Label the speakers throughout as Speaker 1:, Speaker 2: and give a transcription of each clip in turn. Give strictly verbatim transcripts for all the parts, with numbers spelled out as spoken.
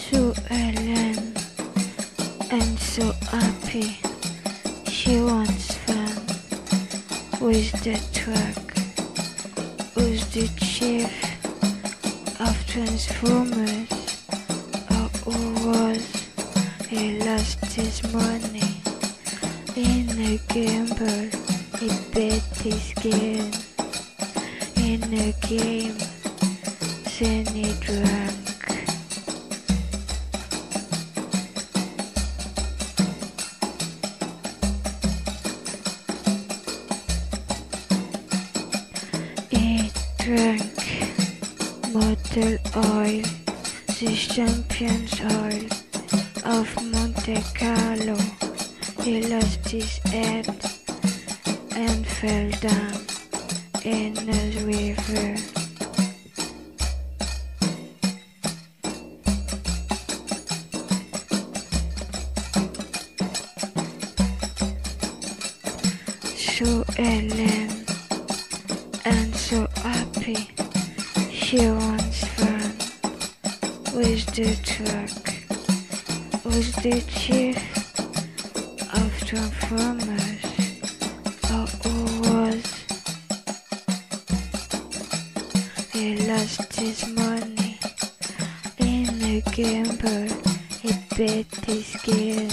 Speaker 1: So Ellen and so happy. She wants fun with the truck. Who's the chief of Transformers? Or who was? He lost his money in a gamble. He bet his game in a game. Then he drank. He drank Motel Oil, the champion's oil of Monte Carlo. He lost his head and fell down in a river. So Ellen and so happy. She wants fun with the truck, with the chief of Transformers. Or who was? He lost his money in a gamble. He bet his game.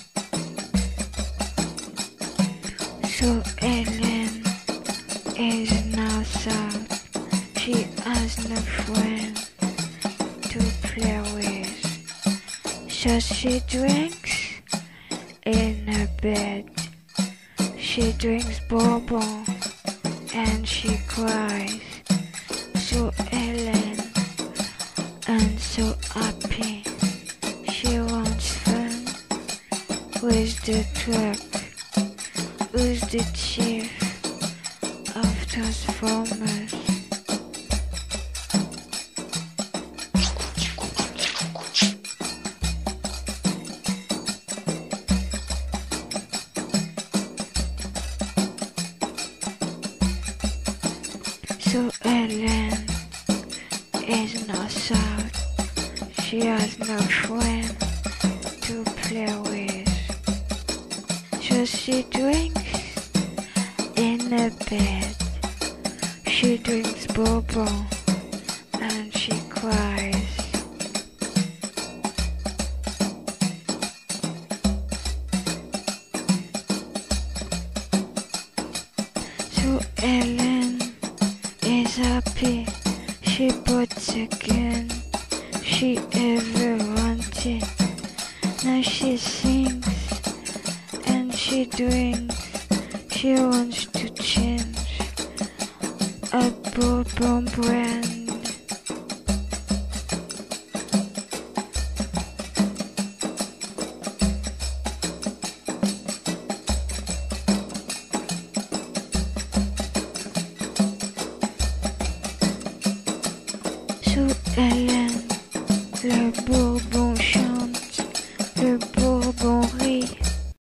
Speaker 1: So Ellen is now sad. She has no friend to play with. So she drinks in her bed. She drinks bourbon and she cries. So Ellen and so happy. She wants fun with the truck. Who's the chief of Transformers? So Ellen is not sad. She has no friend to play with. So she drinks in a bed. She drinks bourbon and she cries. So Ellen is happy. She bought the gun she ever wanted. Now she sings and she drinks. She wants to change a bourbon brand. So Ellen